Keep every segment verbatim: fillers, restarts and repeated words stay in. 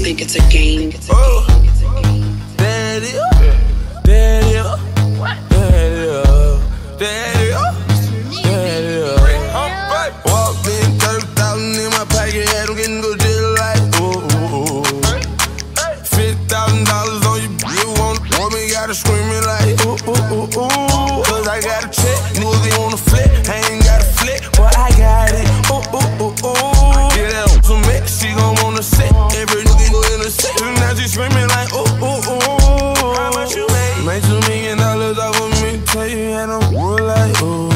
think it's a game. Oh, there it is. There it is. There it is. There it is. There it is. Walked in, thirty thousand in my pocket, had them getting go jail like, ooh, ooh, ooh. fifty thousand dollars on you, you want, want me, gotta screaming like, ooh, ooh, ooh, ooh. Cause I got a check, niggas they wanna flip, I ain't got a flip, but I got it, ooh, ooh, ooh, ooh. Get out some mix, she gon' wanna sit, every nigga go in the set, now she screaming like, ooh, ooh, ooh. How much you made? Made two million dollars off of me, tell you, and I'm real like, ooh.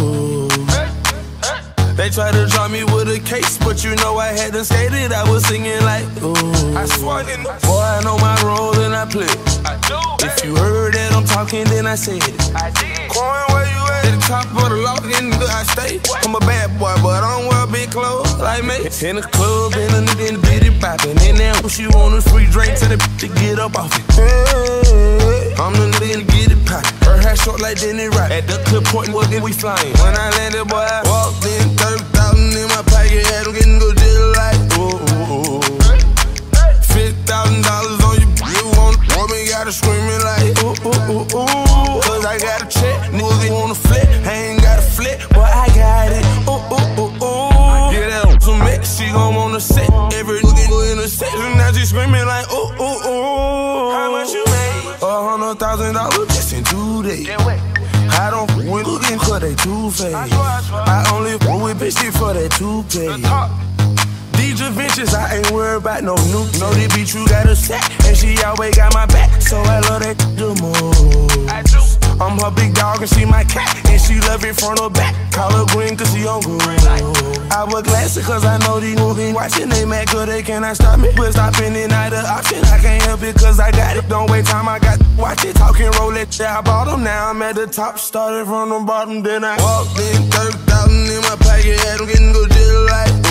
They tried to draw me with a case, but you know I hadn't skated. I was singing like, ooh. I swung in the boy, I know my role and I play. I do. If you heard that I'm talking, then I said it. I did. Coin, where you at? At the top of the loft, in the I stay. What? I'm a bad boy, but I don't wear big clothes like me. In the club, in the nigga in the bitty poppin'. And now she want a free drink, tell the bitch to get up off it. Hey, I'm the nigga in the get it poppin'. Her hair short like Denny Rock. At the clip point, what then we flyin'. When I landed, boy, I walked in. thirty thousand in my pocket, had them getting go jail like, ooh, ooh, ooh. fifty thousand dollars on you, you want, want me, gotta screaming like, ooh, ooh, ooh, ooh. Cause I got a check, niggas they wanna flip, I ain't got a flip, but I got it, ooh, ooh, ooh, ooh. Get out some mix, she gon' wanna sit, every nigga go in the set, now she screaming like, ooh, ooh, ooh. How much you made? A hundred thousand dollars just in two days. I don't f with looking for they two-face. I only f with bitches for that two-pay. D J Ventures, I ain't worried about no new. Know this bitch you got a set, and she always got my back, so I love that the most. I do. I'm her big dog and she my cat, and she love it front or back. Call her green cause she on good. I wear glasses cause I know these movies watching. They mad cause they cannot stop me, but stopping it not an option. I can't help it cause I got it. Don't wait time, I got watch it. Talking Rolex, yeah, I bought them. Now I'm at the top, started from the bottom, then I walked in. thirty thousand in my pocket, had them getting go jail like,